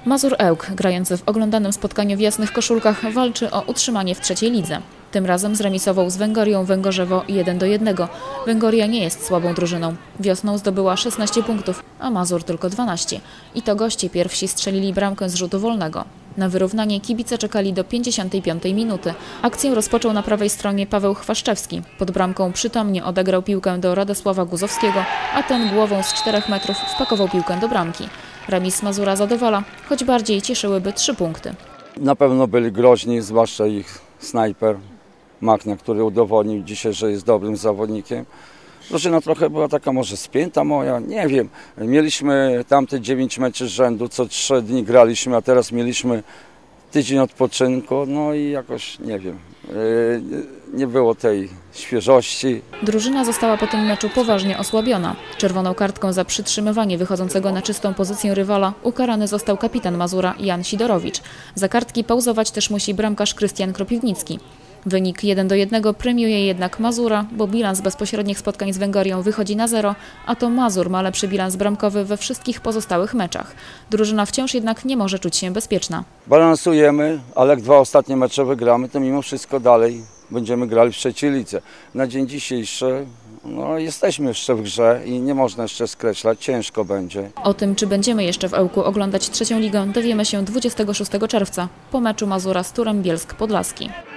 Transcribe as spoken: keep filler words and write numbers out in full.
Mazur Ełk, grający w oglądanym spotkaniu w jasnych koszulkach, walczy o utrzymanie w trzeciej lidze. Tym razem zremisował z Węgorią Węgorzewo jeden do jednego. Węgoria nie jest słabą drużyną. Wiosną zdobyła szesnaście punktów, a Mazur tylko dwanaście. I to goście pierwsi strzelili bramkę z rzutu wolnego. Na wyrównanie kibice czekali do pięćdziesiątej piątej minuty. Akcję rozpoczął na prawej stronie Paweł Chwaszczewski. Pod bramką przytomnie odegrał piłkę do Radosława Guzowskiego, a ten głową z czterech metrów wpakował piłkę do bramki. Remis Mazura zadowala, choć bardziej cieszyłyby trzy punkty. Na pewno byli groźni, zwłaszcza ich snajper Machnia, który udowodnił dzisiaj, że jest dobrym zawodnikiem. Drużyna trochę była taka może spięta moja, nie wiem. Mieliśmy tamte dziewięć meczów z rzędu, co trzy dni graliśmy, a teraz mieliśmy tydzień odpoczynku, no i jakoś, nie wiem, nie było tej świeżości. Drużyna została po tym meczu poważnie osłabiona. Czerwoną kartką za przytrzymywanie wychodzącego na czystą pozycję rywala ukarany został kapitan Mazura Jan Sidorowicz. Za kartki pauzować też musi bramkarz Krystian Kropiwnicki. Wynik jeden do jednego premiuje jednak Mazura, bo bilans bezpośrednich spotkań z Węgorią wychodzi na zero, a to Mazur ma lepszy bilans bramkowy we wszystkich pozostałych meczach. Drużyna wciąż jednak nie może czuć się bezpieczna. Balansujemy, ale jak dwa ostatnie mecze wygramy, to mimo wszystko dalej będziemy grali w trzeciej lidze. Na dzień dzisiejszy no, jesteśmy jeszcze w grze i nie można jeszcze skreślać, ciężko będzie. O tym, czy będziemy jeszcze w Ełku oglądać trzecią ligę, dowiemy się dwudziestego szóstego czerwca po meczu Mazura z Turem Bielsk Podlaski.